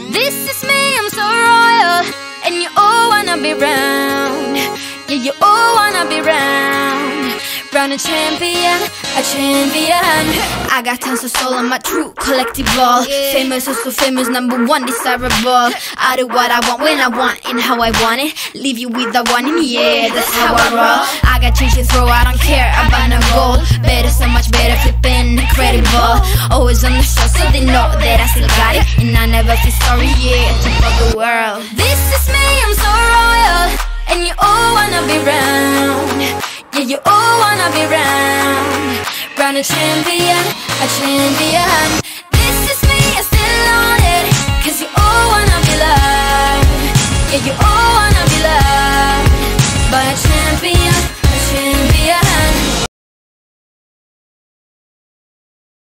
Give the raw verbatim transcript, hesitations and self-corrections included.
This is me, I'm so royal, and you all wanna be round. Yeah, you all wanna be round. Round a champion, a champion. I got tons of soul on my true collectible. Famous, oh so famous, number one desirable. I do what I want, when I want, and how I want it. Leave you with the one in, yeah, that's how I roll. I got change to throw, I don't care about no gold. Better, so much better, flipping incredible. Always on the show, so they know that I still got it. And I never feel sorry, yeah, to fuck the world. This is me, I'm so royal, and you all wanna be round. Yeah, you all wanna be round. Round a champion, a champion.